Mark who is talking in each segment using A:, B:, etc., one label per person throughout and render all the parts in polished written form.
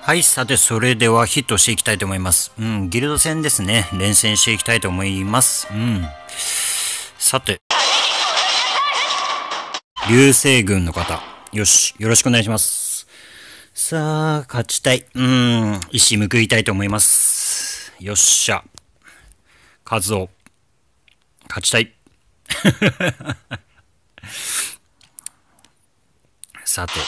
A: はい、さて、それではヒットしていきたいと思います。ギルド戦ですね。連戦していきたいと思います。さて、流星群の方。よし、よろしくお願いします。さあ、勝ちたい。一矢報いたいと思います。よっしゃ。カズオ。勝ちたい。さて。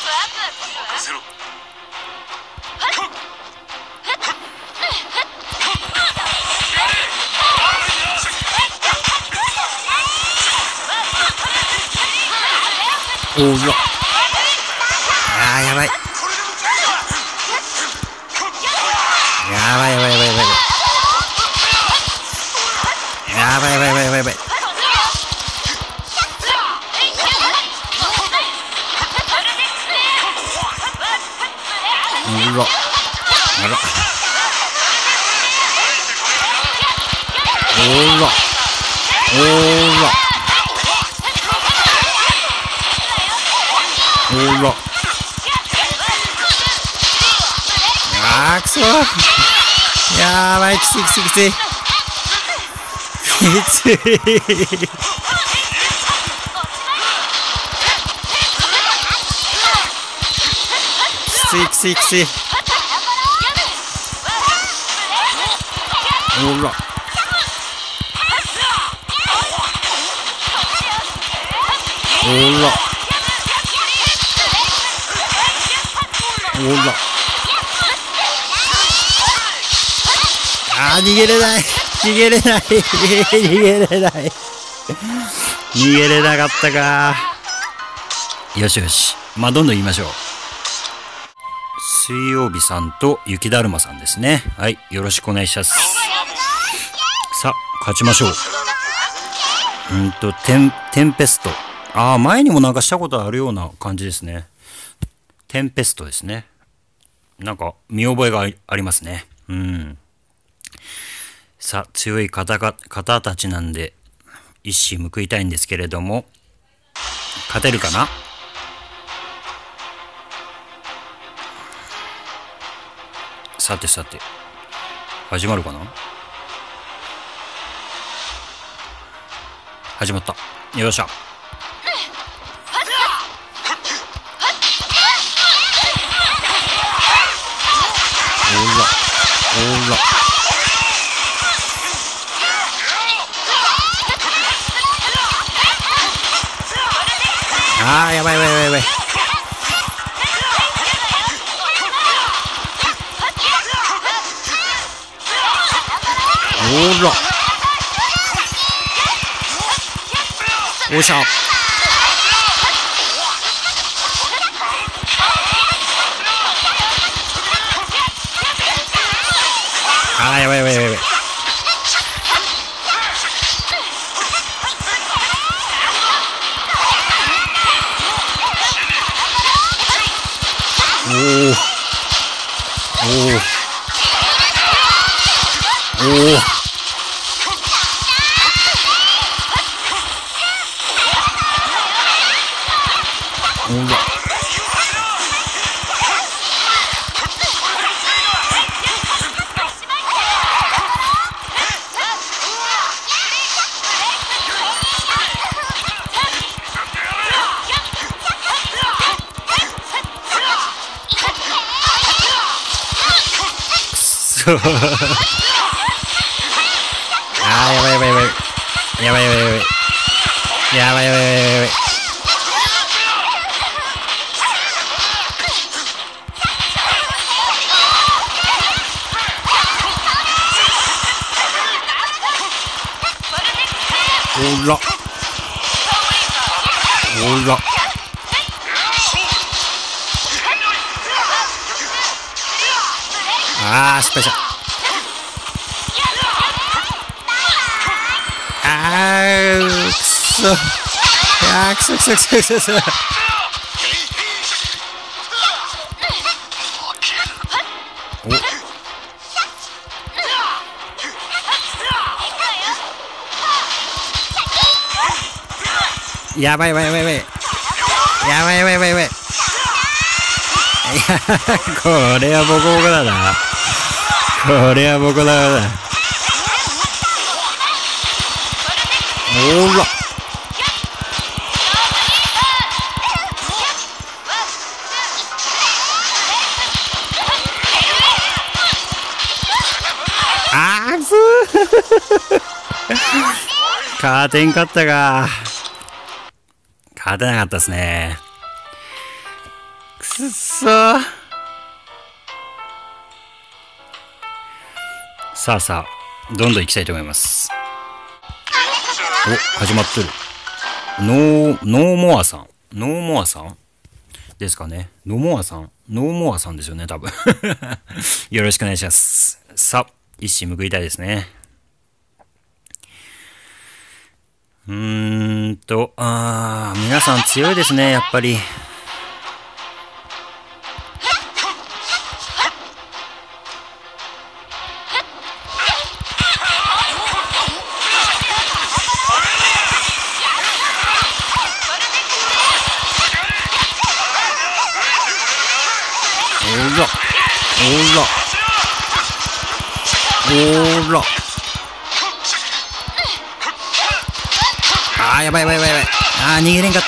A: おうわ。やばい。やばい。やばい。うわ。あら。おら。くそ。やばい、きつい。きつい。おら。逃げれなかったか。よし。まあ、どんどん言いましょう。水曜日さんと雪だるまさんですね。はい、よろしくお願いします。さあ、勝ちましょう。テンペスト。前にもなんかしたことあるような感じですね。テンペストですね。なんか、見覚えがありますね。さあ、強い方たちなんで、一矢報いたいんですけれども、勝てるかな？さて、始まるかな？始まった。よっしゃ。おら。やばい。おら。おっしゃ。やばい。やばい。おら。失敗した。くそ。やばい。 これはボコボコだな。これはボコボコだ。おら。あーく勝てんかったか。勝てなかったですね。くっそー。さあさあ、どんどん行きたいと思います。お、始まってる。ノーモアさん。ノーモアさんですかね。ノモアさんですよね、多分。よろしくお願いします。さあ、一矢報いたいですね。皆さん強いですね、やっぱり。おら。やばい。逃げれんかった。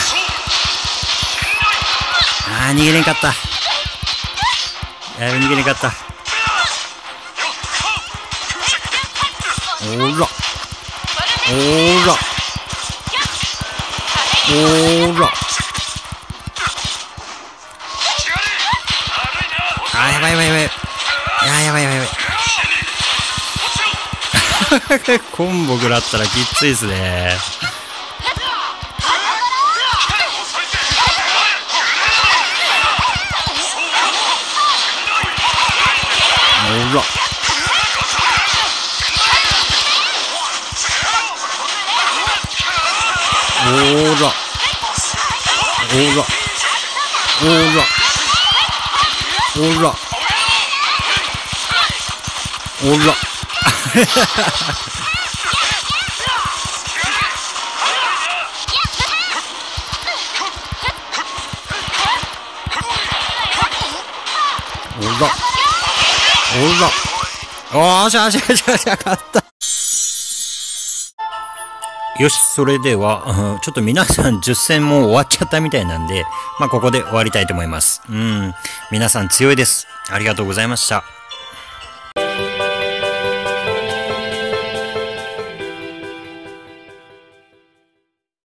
A: 逃げれんかった。逃げれんかった。おら。やばい。やばい。コンボ食らったらきついですね。おら。勝った。よし、それでは、ちょっと皆さん10戦もう終わっちゃったみたいなんで、ここで終わりたいと思います。皆さん強いです。ありがとうございました。